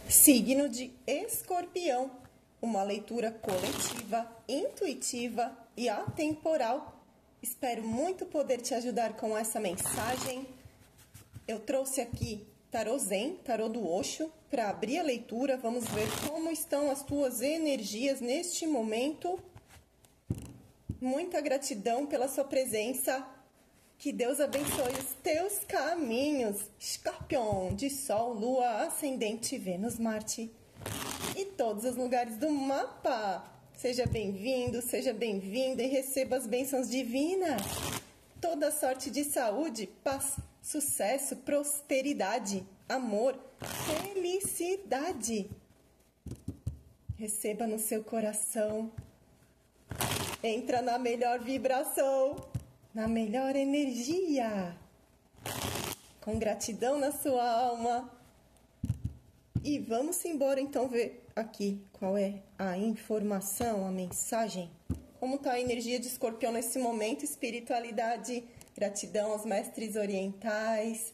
Signo de Escorpião, uma leitura coletiva, intuitiva e atemporal. Espero muito poder te ajudar com essa mensagem. Eu trouxe aqui Tarô Zen, Tarô do Osho, para abrir a leitura. Vamos ver como estão as tuas energias neste momento. Muita gratidão pela sua presença. Que Deus abençoe os teus caminhos. Escorpião, de Sol, Lua, Ascendente, Vênus, Marte e todos os lugares do mapa. Seja bem-vindo, seja bem-vinda e receba as bênçãos divinas. Toda sorte de saúde, paz, sucesso, prosperidade, amor, felicidade. Receba no seu coração. Entra na melhor vibração, na melhor energia, com gratidão na sua alma. E vamos embora então ver aqui qual é a informação, a mensagem. Como está a energia de Escorpião nesse momento, espiritualidade, gratidão aos mestres orientais.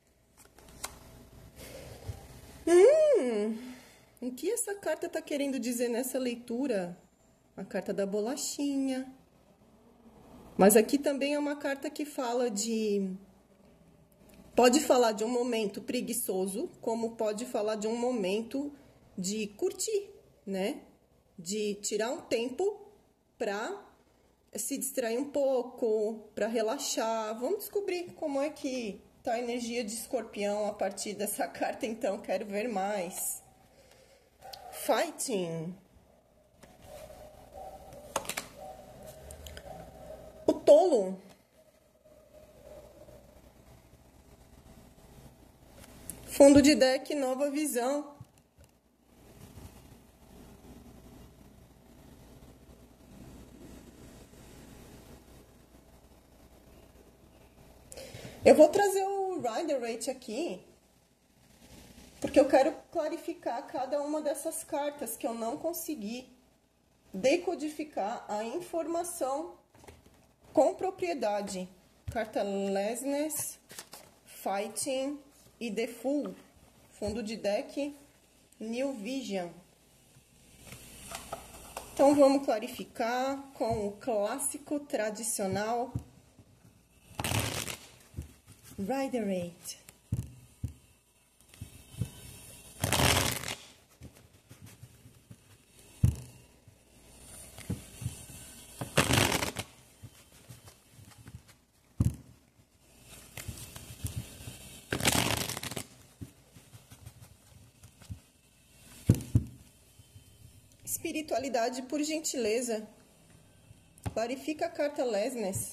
O que essa carta está querendo dizer nessa leitura? A carta da bolachinha. Mas aqui também é uma carta que fala de... Pode falar de um momento preguiçoso, como pode falar de um momento de curtir, né? De tirar um tempo para se distrair um pouco, para relaxar. Vamos descobrir como é que tá a energia de Escorpião a partir dessa carta, então. Quero ver mais. Fighting. O tolo. Fundo de deck, nova visão. Eu vou trazer o Rider-Waite aqui, porque eu quero clarificar cada uma dessas cartas que eu não consegui decodificar a informação com propriedade. Carta Lessness, Fighting e The Fool. Fundo de deck, New Vision. Então vamos clarificar com o clássico tradicional Rider-Waite. Espiritualidade, por gentileza. Clarifica a carta Lessness.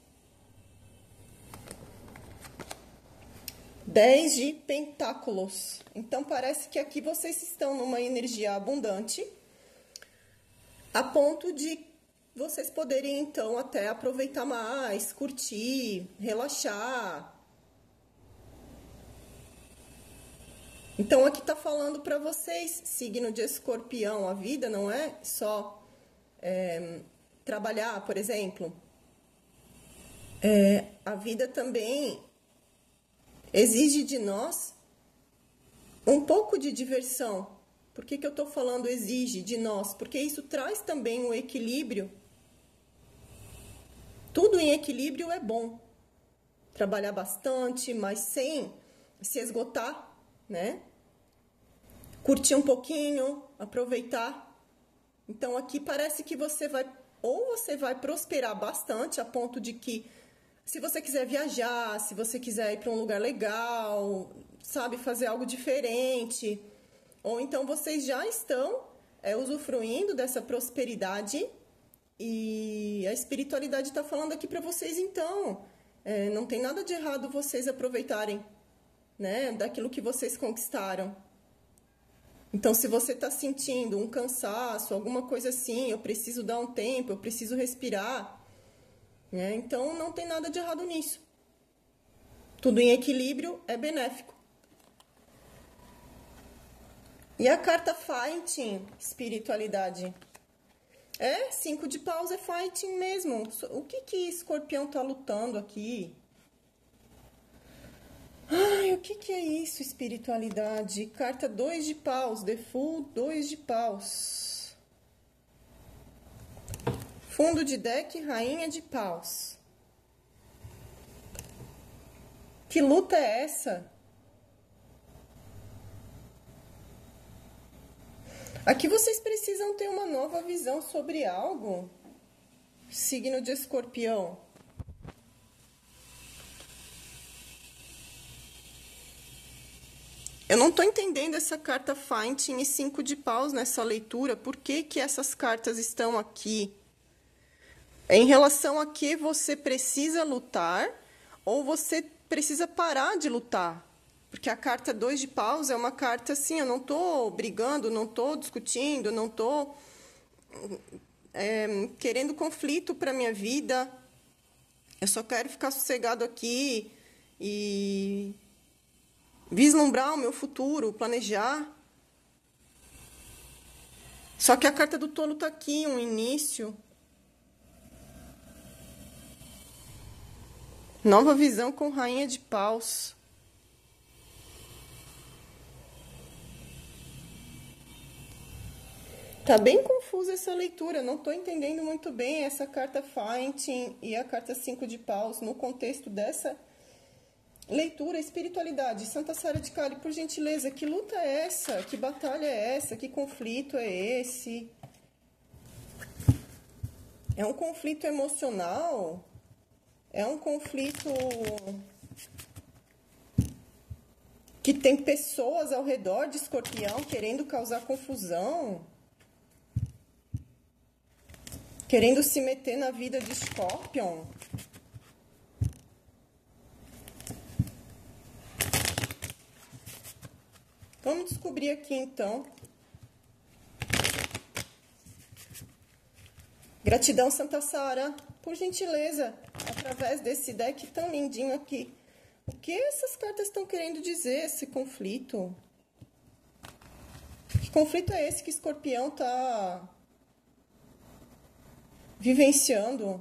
10 de pentáculos. Então, parece que aqui vocês estão numa energia abundante, a ponto de vocês poderem, então, até aproveitar mais, curtir, relaxar. Então, aqui tá falando para vocês, signo de Escorpião, a vida não é só trabalhar, por exemplo. A vida também exige de nós um pouco de diversão. Por que eu tô falando exige de nós? Porque isso traz também um equilíbrio. Tudo em equilíbrio é bom. Trabalhar bastante, mas sem se esgotar, né? Curtir um pouquinho, aproveitar. Então aqui parece que você vai prosperar bastante a ponto de que, se você quiser viajar, se você quiser ir para um lugar legal, sabe, fazer algo diferente, ou então vocês já estão usufruindo dessa prosperidade e a espiritualidade está falando aqui para vocês, então, não tem nada de errado vocês aproveitarem, né, daquilo que vocês conquistaram. Então, se você está sentindo um cansaço, alguma coisa assim, eu preciso dar um tempo, eu preciso respirar, né? Então, não tem nada de errado nisso. Tudo em equilíbrio é benéfico. E a carta Fighting, espiritualidade. 5 de paus é Fighting mesmo. O que Escorpião está lutando aqui? que é isso, espiritualidade? Carta 2 de paus, The Fool, 2 de paus. Fundo de deck, rainha de paus. Que luta é essa? Aqui vocês precisam ter uma nova visão sobre algo. Signo de Escorpião. Eu não tô entendendo essa carta Fighting e 5 de paus nessa leitura. Por que que essas cartas estão aqui? Em relação a que você precisa lutar ou você precisa parar de lutar? Porque a carta 2 de paus é uma carta assim, eu não tô brigando, não tô discutindo, não tô querendo conflito para minha vida. Eu só quero ficar sossegado aqui e vislumbrar o meu futuro, planejar. Só que a carta do tolo tá aqui, um início. Nova visão com rainha de paus. Tá bem confusa essa leitura, não tô entendendo muito bem essa carta Fighting e a carta 5 de paus no contexto dessa leitura. Espiritualidade, Santa Sara de Cali, por gentileza, que luta é essa? Que batalha é essa? Que conflito é esse? É um conflito emocional? É um conflito que tem pessoas ao redor de Escorpião querendo causar confusão? Querendo se meter na vida de Scorpion? Vamos descobrir aqui, então. Gratidão, Santa Sara, por gentileza, através desse deck tão lindinho aqui. O que essas cartas estão querendo dizer, esse conflito? Que conflito é esse que Escorpião tá vivenciando?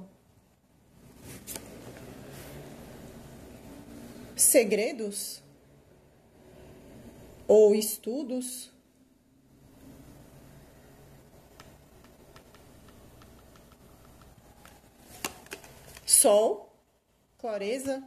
Segredos? Ou estudos? Sol, clareza.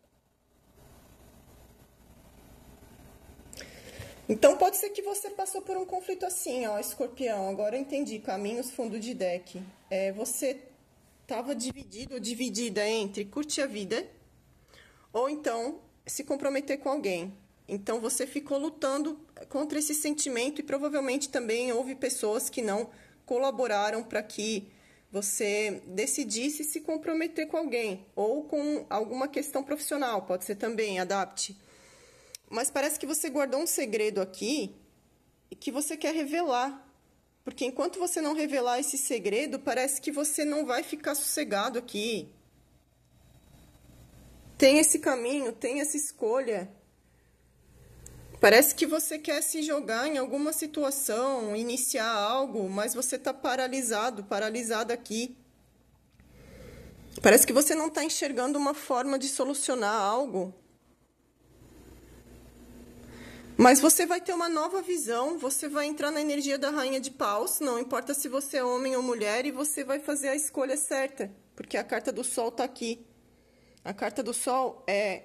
Então pode ser que você passou por um conflito assim, ó, Escorpião. Agora eu entendi, caminhos fundo de deck. Você estava dividido ou dividida entre curtir a vida ou então se comprometer com alguém. Então você ficou lutando contra esse sentimento e provavelmente também houve pessoas que não colaboraram para que você decidisse se comprometer com alguém ou com alguma questão profissional, pode ser também, adapte. Mas parece que você guardou um segredo aqui e que você quer revelar. Porque enquanto você não revelar esse segredo, parece que você não vai ficar sossegado aqui. Tem esse caminho, tem essa escolha. Parece que você quer se jogar em alguma situação, iniciar algo, mas você está paralisado, paralisada aqui. Parece que você não está enxergando uma forma de solucionar algo. Mas você vai ter uma nova visão, você vai entrar na energia da rainha de paus, não importa se você é homem ou mulher, e você vai fazer a escolha certa, porque a carta do sol está aqui. A carta do sol é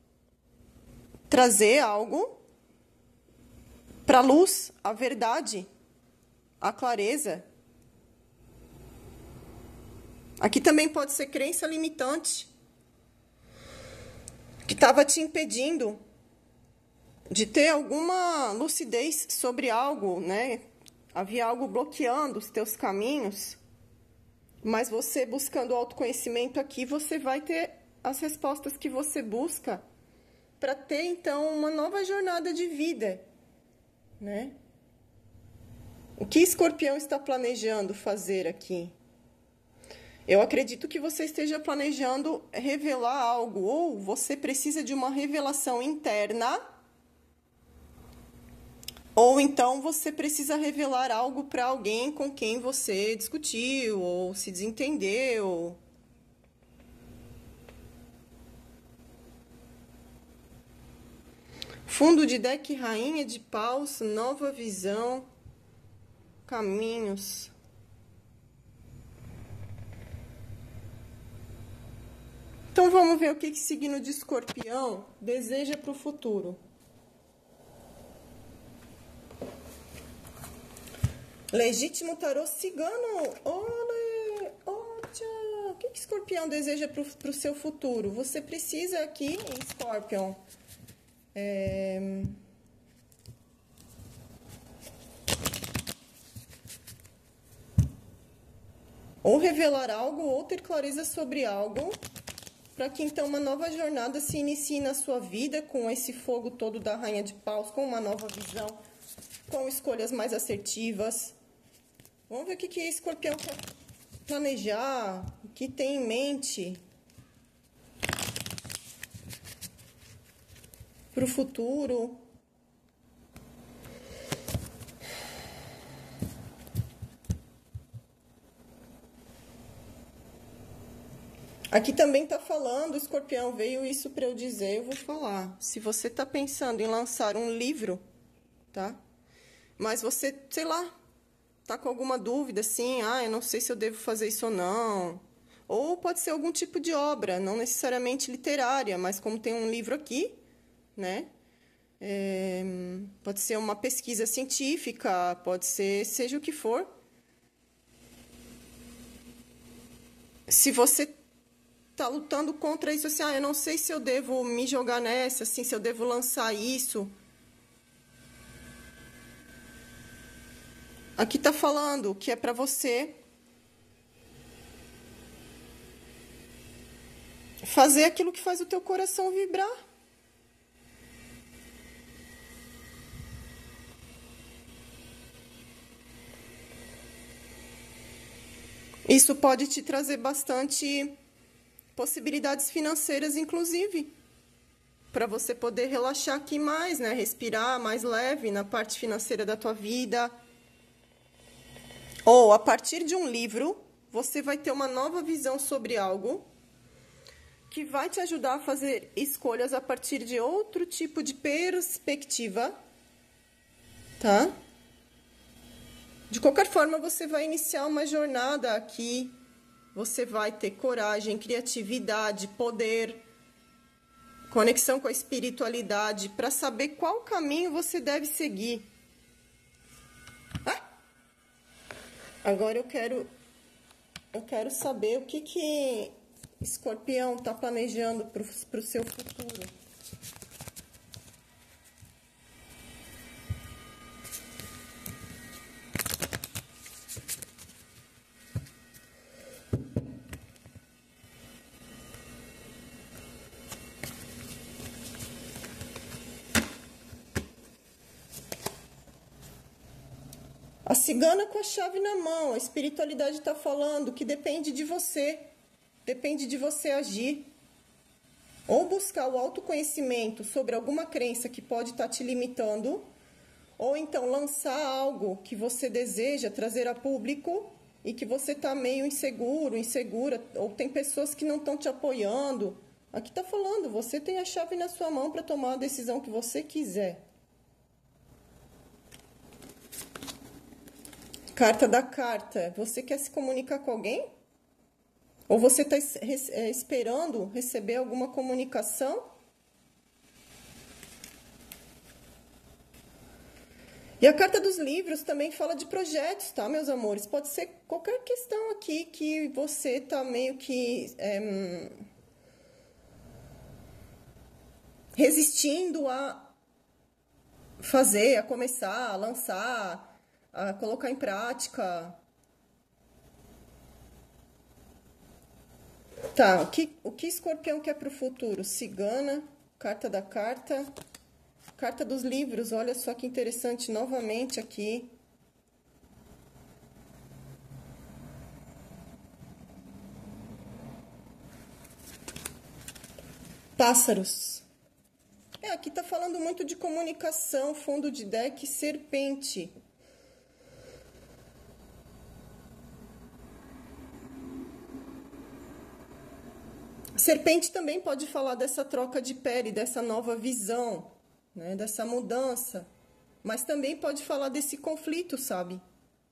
trazer algo para a luz, a verdade, a clareza. Aqui também pode ser crença limitante, que estava te impedindo de ter alguma lucidez sobre algo, né? Havia algo bloqueando os teus caminhos, mas você buscando autoconhecimento aqui, você vai ter as respostas que você busca para ter, então, uma nova jornada de vida, né? O que Escorpião está planejando fazer aqui? Eu acredito que você esteja planejando revelar algo, ou você precisa de uma revelação interna, ou então você precisa revelar algo para alguém com quem você discutiu ou se desentendeu. Fundo de deck, rainha de paus, nova visão, caminhos. Então vamos ver o que signo de Escorpião deseja para o futuro. Legítimo tarô cigano. Olha, olha. O que Escorpião deseja para o seu futuro? Você precisa aqui, Escorpião, ou revelar algo, ou ter clareza sobre algo, para que então uma nova jornada se inicie na sua vida, com esse fogo todo da Rainha de Paus, com uma nova visão, com escolhas mais assertivas. Vamos ver o que Escorpião quer planejar, o que tem em mente para o futuro. Aqui também tá falando, Escorpião, veio isso para eu dizer, eu vou falar. Se você tá pensando em lançar um livro, tá? Mas você, sei lá, tá com alguma dúvida, assim, eu não sei se eu devo fazer isso ou não. Ou pode ser algum tipo de obra, não necessariamente literária, mas como tem um livro aqui, né? Pode ser uma pesquisa científica, pode ser, seja o que for. Se você tá lutando contra isso, assim, eu não sei se eu devo me jogar nessa, assim, se eu devo lançar isso. Aqui tá falando que é pra você fazer aquilo que faz o teu coração vibrar. Isso pode te trazer bastante possibilidades financeiras, inclusive, para você poder relaxar aqui mais, né? Respirar mais leve na parte financeira da tua vida. Ou, a partir de um livro, você vai ter uma nova visão sobre algo que vai te ajudar a fazer escolhas a partir de outro tipo de perspectiva, tá? De qualquer forma, você vai iniciar uma jornada aqui. Você vai ter coragem, criatividade, poder, conexão com a espiritualidade para saber qual caminho você deve seguir. Agora eu quero saber o que Escorpião está planejando para o seu futuro. A cigana com a chave na mão, a espiritualidade está falando que depende de você agir. Ou buscar o autoconhecimento sobre alguma crença que pode estar te limitando, ou então lançar algo que você deseja trazer a público e que você está meio inseguro, insegura, ou tem pessoas que não estão te apoiando. Aqui está falando, você tem a chave na sua mão para tomar a decisão que você quiser. Carta da carta. Você quer se comunicar com alguém? Ou você está esperando receber alguma comunicação? E a carta dos livros também fala de projetos, tá, meus amores? Pode ser qualquer questão aqui que você está meio que resistindo a fazer, a começar, a lançar, a colocar em prática. Tá, o que Escorpião quer para o futuro? Cigana, carta da carta, carta dos livros, olha só que interessante, novamente aqui. Pássaros. Aqui tá falando muito de comunicação, fundo de deck, serpente. Serpente também pode falar dessa troca de pele, dessa nova visão, né? Dessa mudança. Mas também pode falar desse conflito, sabe?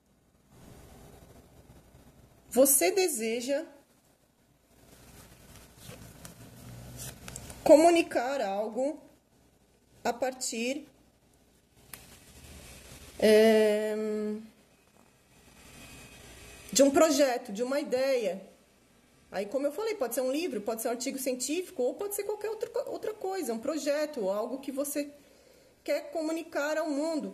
Você deseja comunicar algo a partir de um projeto, de uma ideia. Aí, como eu falei, pode ser um livro, pode ser um artigo científico, ou pode ser qualquer outra coisa, um projeto, algo que você quer comunicar ao mundo.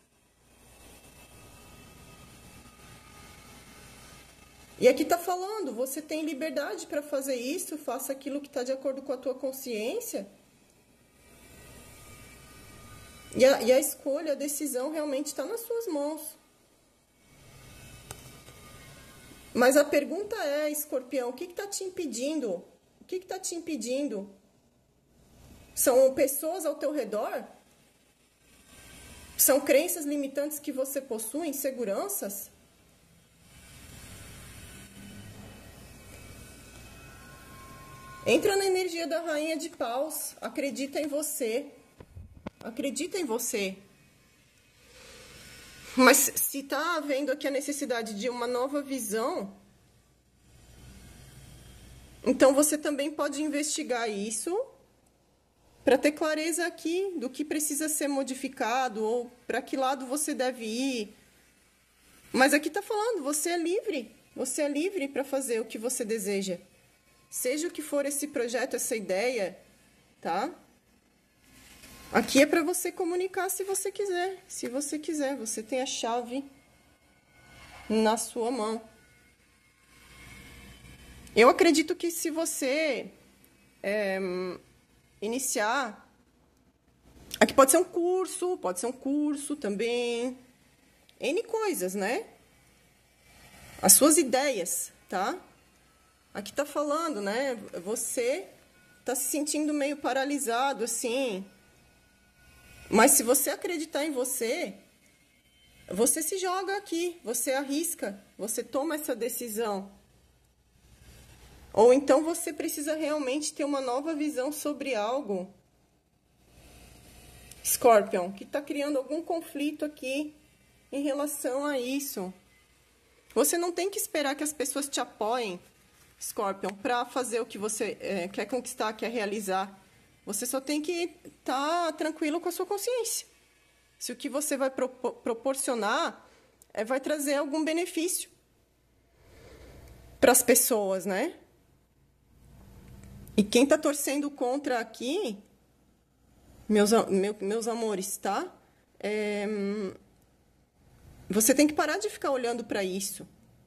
E aqui está falando, você tem liberdade para fazer isso, faça aquilo que está de acordo com a tua consciência. E a escolha, a decisão realmente está nas suas mãos. Mas a pergunta é, Escorpião, o que está te impedindo? O que está te impedindo? São pessoas ao teu redor? São crenças limitantes que você possui, inseguranças? Entra na energia da Rainha de Paus, acredita em você. Acredita em você. Mas se está havendo aqui a necessidade de uma nova visão, então você também pode investigar isso para ter clareza aqui do que precisa ser modificado ou para que lado você deve ir. Mas aqui está falando, você é livre. Você é livre para fazer o que você deseja. Seja o que for esse projeto, essa ideia, tá? Aqui é para você comunicar se você quiser. Se você quiser, você tem a chave na sua mão. Eu acredito que se você iniciar... Aqui pode ser um curso também. N coisas, né? As suas ideias, tá? Aqui tá falando, né? Você tá se sentindo meio paralisado, assim. Mas se você acreditar em você, você se joga aqui, você arrisca, você toma essa decisão. Ou então você precisa realmente ter uma nova visão sobre algo, Scorpion, que está criando algum conflito aqui em relação a isso. Você não tem que esperar que as pessoas te apoiem, Scorpion, para fazer o que você quer conquistar, quer realizar. Você só tem que estar tranquilo com a sua consciência. Se o que você vai proporcionar vai trazer algum benefício para as pessoas, né? E quem está torcendo contra aqui, meus amores, tá? Você tem que parar de ficar olhando para isso.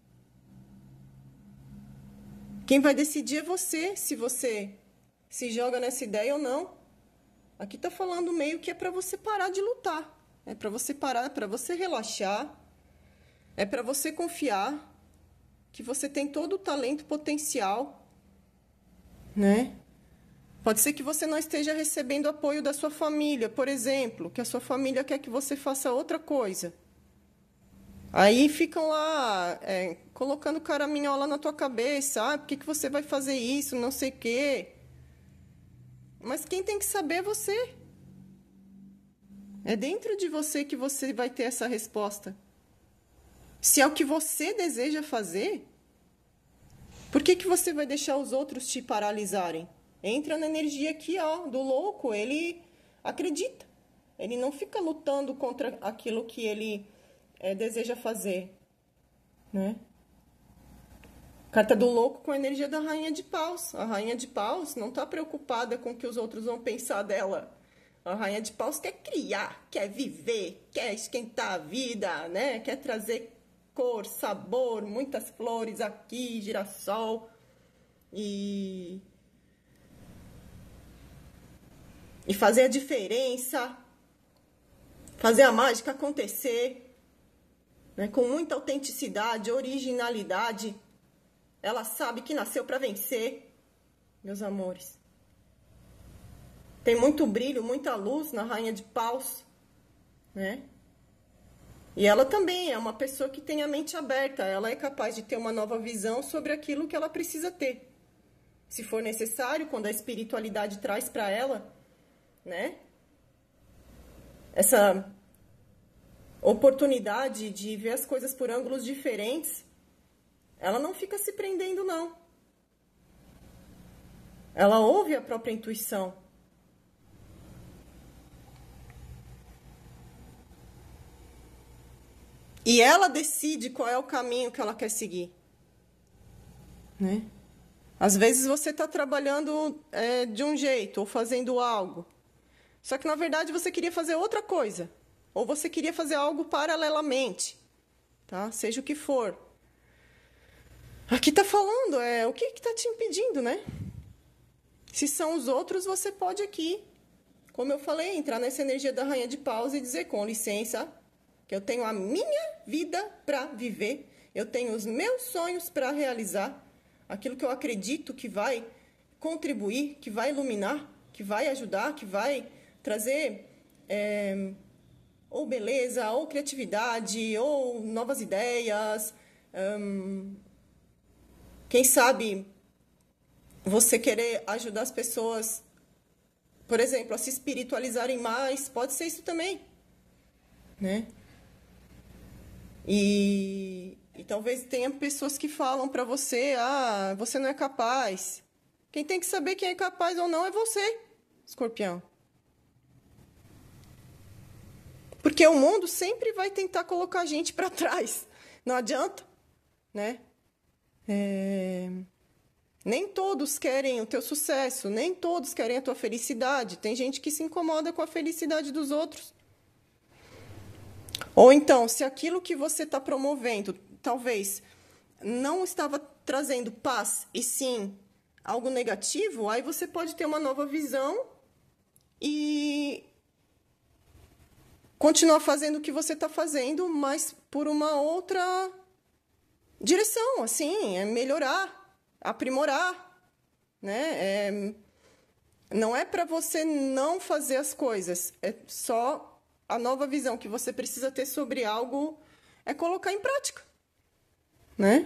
Quem vai decidir é você, se você se joga nessa ideia ou não. Aqui tá falando meio que é para você parar de lutar. É para você parar, para você relaxar. É para você confiar que você tem todo o talento potencial, né? Pode ser que você não esteja recebendo apoio da sua família, por exemplo, que a sua família quer que você faça outra coisa. Aí ficam lá colocando caraminhola na tua cabeça, por que você vai fazer isso, não sei o quê. Mas quem tem que saber é você. É dentro de você que você vai ter essa resposta. Se é o que você deseja fazer, por que você vai deixar os outros te paralisarem? Entra na energia aqui, ó, do louco. Ele acredita. Ele não fica lutando contra aquilo que ele deseja fazer, né? Carta do louco com a energia da Rainha de Paus. A Rainha de Paus não está preocupada com o que os outros vão pensar dela. A Rainha de Paus quer criar, quer viver, quer esquentar a vida, né? Quer trazer cor, sabor, muitas flores aqui, girassol e fazer a diferença, fazer a mágica acontecer, né? Com muita autenticidade, originalidade. Ela sabe que nasceu para vencer, meus amores. Tem muito brilho, muita luz na Rainha de Paus, né? E ela também é uma pessoa que tem a mente aberta. Ela é capaz de ter uma nova visão sobre aquilo que ela precisa ter. Se for necessário, quando a espiritualidade traz para ela, né? essa oportunidade de ver as coisas por ângulos diferentes, ela não fica se prendendo, não. Ela ouve a própria intuição. E ela decide qual é o caminho que ela quer seguir. Né? Às vezes você está trabalhando de um jeito, ou fazendo algo. Só que, na verdade, você queria fazer outra coisa. Ou você queria fazer algo paralelamente. Tá? Seja o que for. Aqui está falando, o que está te impedindo, né? Se são os outros, você pode aqui, como eu falei, entrar nessa energia da Rainha de Paus e dizer, com licença, que eu tenho a minha vida para viver, eu tenho os meus sonhos para realizar, aquilo que eu acredito que vai contribuir, que vai iluminar, que vai ajudar, que vai trazer ou beleza, ou criatividade, ou novas ideias. Quem sabe você querer ajudar as pessoas, por exemplo, a se espiritualizarem mais, pode ser isso também, né? E talvez tenha pessoas que falam para você, você não é capaz. Quem tem que saber quem é capaz ou não é você, Escorpião. Porque o mundo sempre vai tentar colocar a gente para trás. Não adianta, né? Nem todos querem o teu sucesso, nem todos querem a tua felicidade. Tem gente que se incomoda com a felicidade dos outros. Ou então, se aquilo que você está promovendo, talvez, não estava trazendo paz, e sim algo negativo, aí você pode ter uma nova visão e continuar fazendo o que você está fazendo, mas por uma outra direção, assim, melhorar, aprimorar, né? Não é para você não fazer as coisas, é só a nova visão que você precisa ter sobre algo é colocar em prática, né?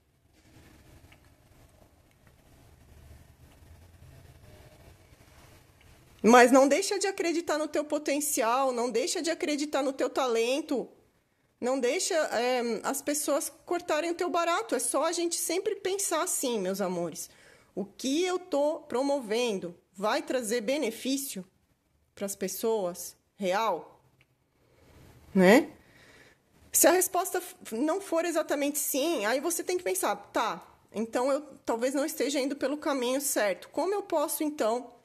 Mas não deixa de acreditar no teu potencial, não deixa de acreditar no teu talento, não deixa as pessoas cortarem o teu barato. É só a gente sempre pensar assim, meus amores. O que eu tô promovendo vai trazer benefício para as pessoas real? Né? Se a resposta não for exatamente sim, aí você tem que pensar, tá, então eu talvez não esteja indo pelo caminho certo. Como eu posso, então,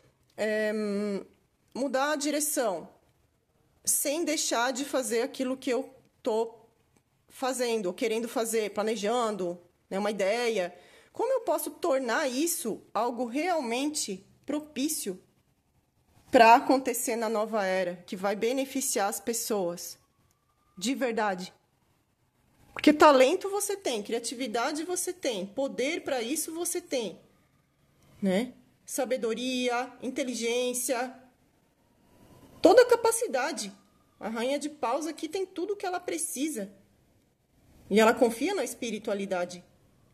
mudar a direção sem deixar de fazer aquilo que eu estou fazendo, ou querendo fazer, planejando, né, uma ideia? Como eu posso tornar isso algo realmente propício para acontecer na nova era, que vai beneficiar as pessoas, de verdade? Porque talento você tem, criatividade você tem, poder para isso você tem, né? Sabedoria, inteligência, toda a capacidade. A Rainha de Paus aqui tem tudo o que ela precisa. E ela confia na espiritualidade.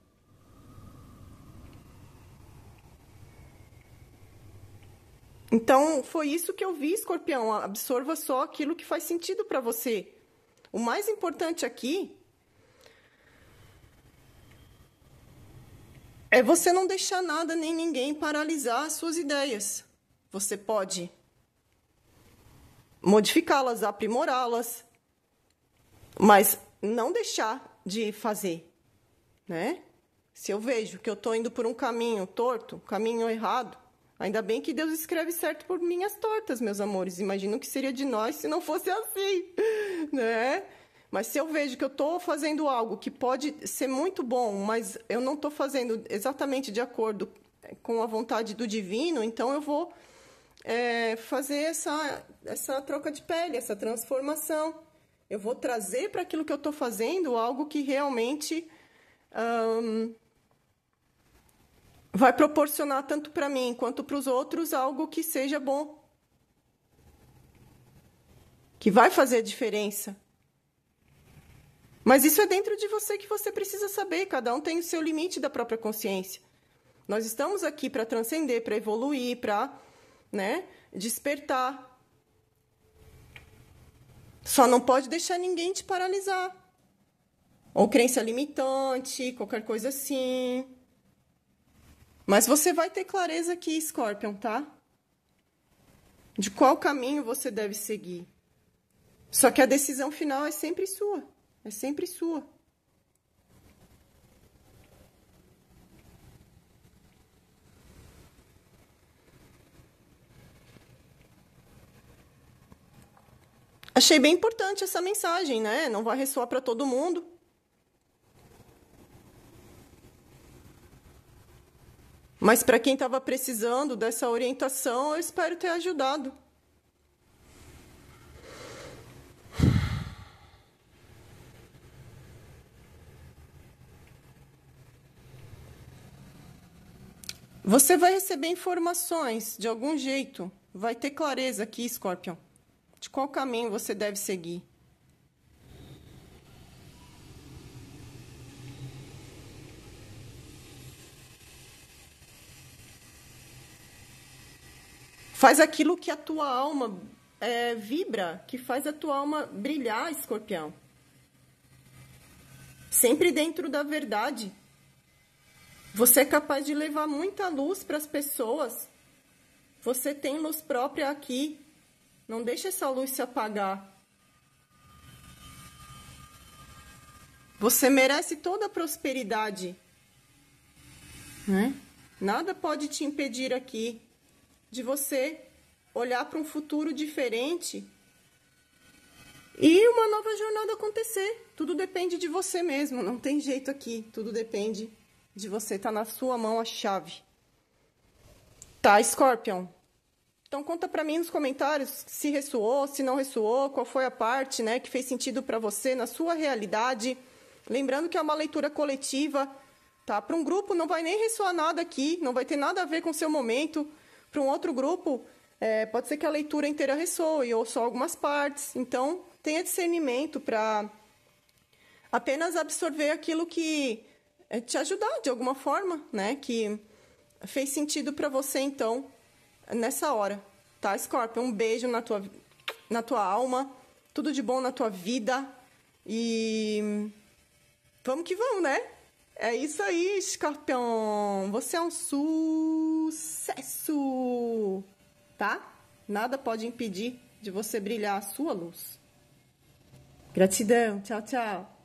Então, foi isso que eu vi, Escorpião. Absorva só aquilo que faz sentido para você. O mais importante aqui é você não deixar nada nem ninguém paralisar as suas ideias. Você pode modificá-las, aprimorá-las, mas não deixar de fazer, né? Se eu vejo que eu estou indo por um caminho torto, um caminho errado, ainda bem que Deus escreve certo por linhas tortas, meus amores. Imagino o que seria de nós se não fosse assim, né? Mas se eu vejo que eu estou fazendo algo que pode ser muito bom, mas eu não estou fazendo exatamente de acordo com a vontade do divino, então eu vou fazer essa troca de pele, essa transformação. Eu vou trazer para aquilo que eu estou fazendo algo que realmente vai proporcionar tanto para mim quanto para os outros algo que seja bom, que vai fazer a diferença. Mas isso é dentro de você que você precisa saber. Cada um tem o seu limite da própria consciência. Nós estamos aqui para transcender, para evoluir, para, né, despertar. Só não pode deixar ninguém te paralisar. Ou crença limitante, qualquer coisa assim. Mas você vai ter clareza aqui, Scorpion, tá? De qual caminho você deve seguir. Só que a decisão final é sempre sua. É sempre sua. Achei bem importante essa mensagem, né? Não vai ressoar para todo mundo. Mas para quem estava precisando dessa orientação, eu espero ter ajudado. Você vai receber informações de algum jeito. Vai ter clareza aqui, Scorpion, de qual caminho você deve seguir. Faz aquilo que a tua alma vibra, que faz a tua alma brilhar, Escorpião. Sempre dentro da verdade. Você é capaz de levar muita luz para as pessoas. Você tem luz própria aqui. Não deixa essa luz se apagar. Você merece toda a prosperidade, né? Nada pode te impedir aqui de você olhar para um futuro diferente e uma nova jornada acontecer. Tudo depende de você mesmo, não tem jeito aqui. Tudo depende de você, tá na sua mão a chave. Tá, Scorpion? Então conta pra mim nos comentários se ressoou, se não ressoou, qual foi a parte, né, que fez sentido pra você na sua realidade. Lembrando que é uma leitura coletiva, tá? Para um grupo não vai nem ressoar nada aqui, não vai ter nada a ver com o seu momento. Para um outro grupo, pode ser que a leitura inteira ressoe ou só algumas partes. Então, tenha discernimento para apenas absorver aquilo que te ajudar de alguma forma, né? Que fez sentido para você, então, nessa hora. Tá, Scorpion? Um beijo na tua alma. Tudo de bom na tua vida. E vamos que vamos, né? É isso aí, Escorpião. Você é um sucesso, tá? Nada pode impedir de você brilhar a sua luz. Gratidão. Tchau, tchau.